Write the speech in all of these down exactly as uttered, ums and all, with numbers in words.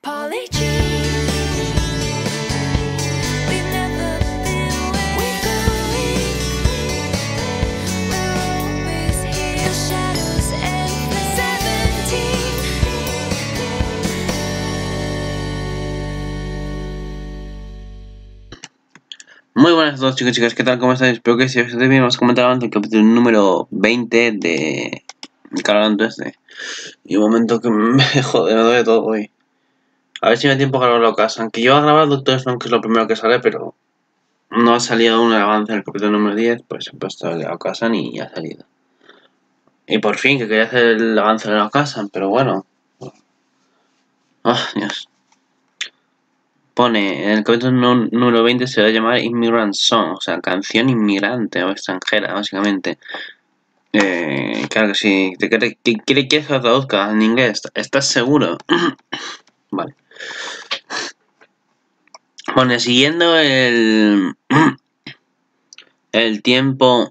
Polly G. We've never been where we're going. We're always here, shadows and seventeen. Muy buenas a todos, chicos y chicas, ¿qué tal? ¿Cómo estáis? Espero que si os estéis bien. Hemos comentado antes el capítulo número veinte de Carolando este. Y un momento que me jode, me duele todo hoy. A ver si me da tiempo a grabar la casa. Aunque yo a grabar Doctor Stone, que es lo primero que sale, pero no ha salido aún el avance del capítulo número diez, pues he puesto el de la casa y ya ha salido. Y por fin, que quería hacer el avance de la casa, pero bueno. Ah, Dios. Pone, en el capítulo nu- número veinte se va a llamar Immigrant Song, o sea, canción inmigrante o extranjera, básicamente. Eh, claro que sí. ¿Te quiere- ¿Qué quiere que lo traduzca en inglés? ¿Estás seguro? Vale. Pone, siguiendo el... el tiempo...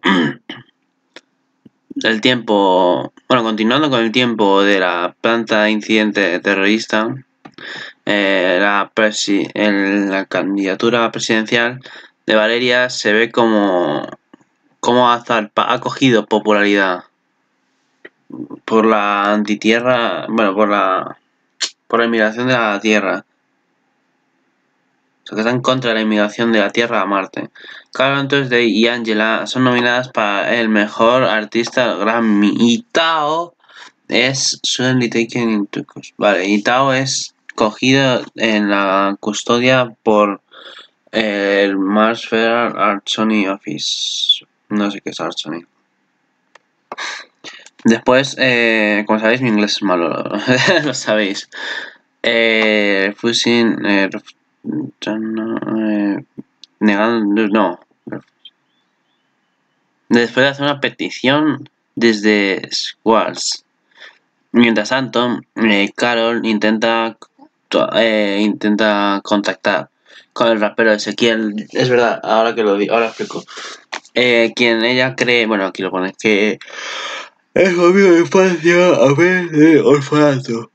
el tiempo... Bueno, continuando con el tiempo de la planta de incidente terrorista, eh, la, presi- el- la candidatura presidencial de Valeria se ve como... como ha, zarpa- ha cogido popularidad por la antitierra, bueno, por la por la inmigración de la Tierra. O sea, que está en contra de la inmigración de la Tierra a Marte. Carol Tuesday y Angela son nominadas para el mejor artista Grammy. Y Tao es suddenly taken into custody. Vale, y Tao es cogido en la custodia por el Mars Federal Art Sony Office. No sé qué es Art Sony. Después, eh, como sabéis, mi inglés es malo, lo sabéis. Eh, Fusing, eh, eh, negando, no. Después de hacer una petición desde Squads. Mientras tanto, eh, Carol intenta, eh, intenta contactar con el rapero Ezequiel. Es verdad, ahora que lo digo, ahora explico. Eh, quien ella cree, bueno, aquí lo pone, que es su amigo de infancia a ver de orfanato.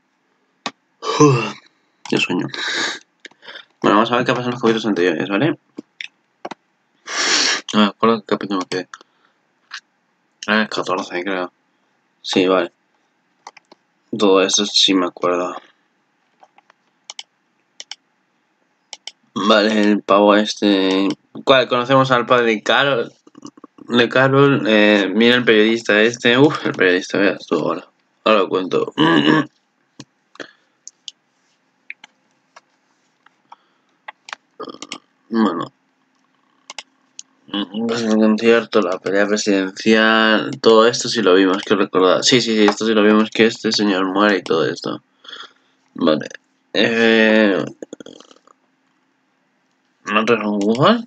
Qué sueño. Bueno, vamos a ver qué pasa en los capítulos anteriores, ¿vale? No me acuerdo qué capítulo me quedé. Ah, el catorce, creo. Sí, vale. Todo eso sí me acuerdo. Vale, el pavo este... ¿Cuál? Conocemos al padre de Carol. De Carol, eh, mira el periodista este. Uf, el periodista, veas tú ahora. Ahora lo cuento. Bueno. Pues el concierto, la pelea presidencial, todo esto sí lo vimos, que recordar. Sí, sí, sí, esto sí lo vimos, que este señor muere y todo esto. Vale. Eh... ¿No te lo jugas?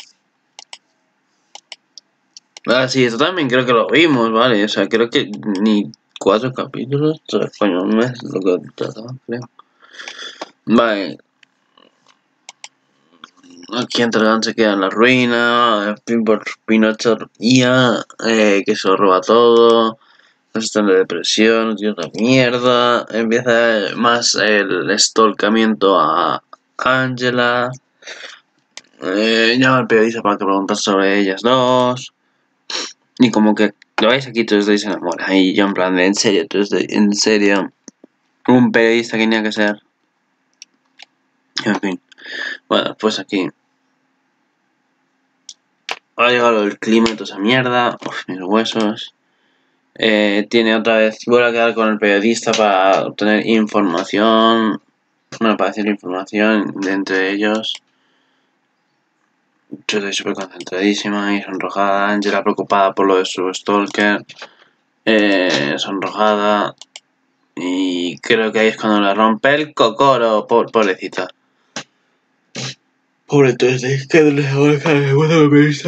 Ah, sí, esto también creo que lo vimos, vale. O sea, creo que ni cuatro capítulos, tres, coño, un mes lo que trataba, creo. Vale. Aquí Dragon se queda en la ruina, Pinocho ya, eh, que se lo roba todo, está en la depresión, tiene una mierda, empieza más el stalkamiento a Angela, eh, llama al periodista para que pregunte sobre ellas dos, y como que lo veis aquí, todos se enamoran, y yo en plan de, en serio, todos de, en serio, un periodista que tenía que ser, en fin, bueno, pues aquí. Ha llegado el clima y toda esa mierda. Uf, mis huesos. Eh, tiene otra vez. Vuelve a quedar con el periodista para obtener información. Bueno, para decir información de entre ellos. Yo estoy súper concentradísima y sonrojada. Angela preocupada por lo de su stalker. Eh, sonrojada. Y creo que ahí es cuando le rompe el cocoro. Por, pobrecita. Pobre, entonces, que no le deja el segundo periodista.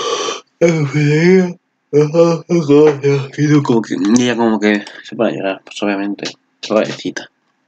Y como que, y ella como que se pone a llorar, pues obviamente, pobrecita.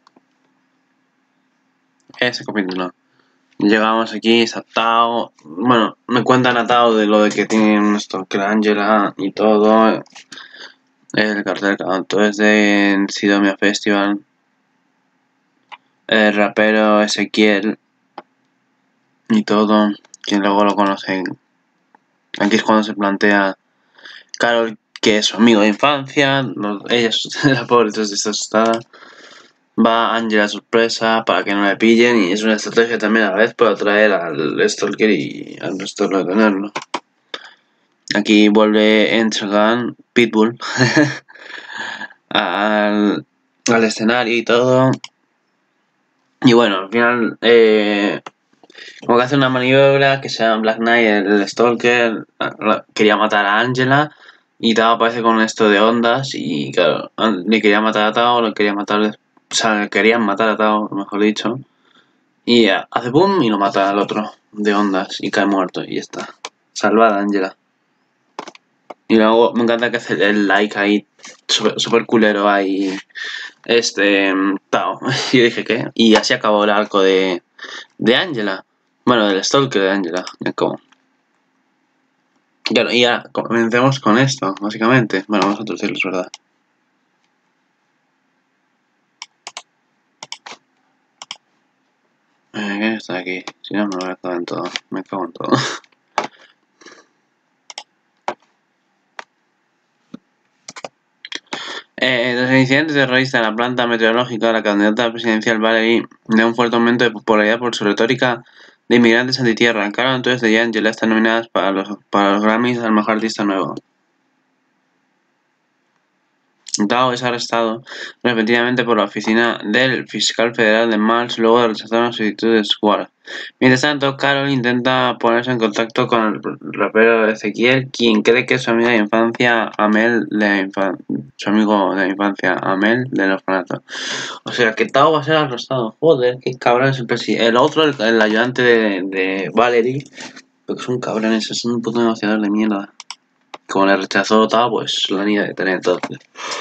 Ese capítulo. Llegamos aquí, está Tao. Bueno, me cuentan a Tao de lo de que tiene un stalker Angela y todo. El cartel, todo es de Sidomia Festival. el rapero Ezequiel y todo, quien luego lo conocen. Aquí es cuando se plantea Carol, que es su amigo de infancia, los, ella, la pobre, entonces está asustada. Va Angela a sorpresa para que no le pillen y es una estrategia también a la vez para atraer al Stalker y al resto de tenerlo. Aquí vuelve Entragan, Pitbull, al, al escenario y todo. Y bueno, al final, eh, como que hace una maniobra que se llama Black Knight, el Stalker quería matar a Angela y Tao aparece con esto de ondas y claro, le quería matar a Tao, le quería matar, o sea, le querían matar a Tao, mejor dicho. Y hace boom y lo mata al otro de ondas y cae muerto y ya está. Salvada Angela. Y luego me encanta que hace el like ahí, super, super culero ahí, este, Tao. Y yo dije, ¿qué? Y así acabó el arco de, de Angela. Bueno, del Stalker de Angela. ¿Cómo? Claro, y ya comencemos con esto, básicamente. Bueno, vamos a traducirlo, es verdad. Eh, ¿Qué está aquí? Si no, me lo voy a cagar en todo. Me cago en todo. Eh, tras el incidente terrorista en la planta meteorológica, la candidata presidencial Valerie da un fuerte aumento de popularidad por su retórica de inmigrantes antitierra. Carol entonces de Angela están nominadas para los, para los Grammys al mejor artista nuevo. Tao es arrestado repentinamente por la oficina del fiscal federal de Mars luego de rechazar una solicitud de Sword. Mientras tanto, Carol intenta ponerse en contacto con el rapero Ezequiel, quien cree que es su amiga de infancia, Amel, de infan su amigo de infancia, Amel, del orfanato. O sea, que Tao va a ser arrestado. Joder, qué cabrón es el presidente. El otro, el, el ayudante de, de Valerie, porque es un cabrón, ese es un puto negociador de mierda. Como le rechazó Tao, pues la niña de tener entonces.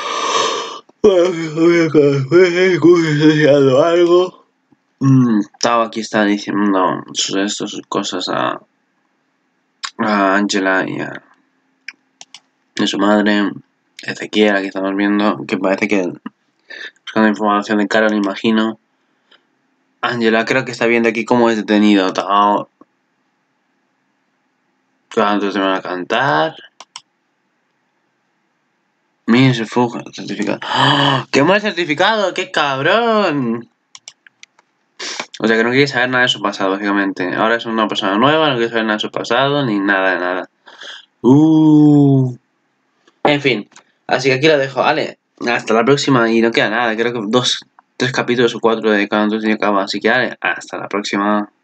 algo. Mm, Tao aquí está diciendo sus, sus cosas a, a Angela y a, a su madre, Ezequiel, aquí estamos viendo, que parece que buscando información de Carol, imagino. Angela creo que está viendo aquí cómo es detenido Tao. ¿Cuántos te van a cantar? Miren su fuga, certificado. ¡Oh! ¡Qué mal certificado! ¡Qué cabrón! O sea que no quiere saber nada de su pasado, básicamente. Ahora es una persona nueva, no quiere saber nada de su pasado, ni nada de nada. Uh. En fin, así que aquí lo dejo, vale. Hasta la próxima y no queda nada, creo que dos, tres capítulos o cuatro de cada uno se acaba. Así que vale, hasta la próxima.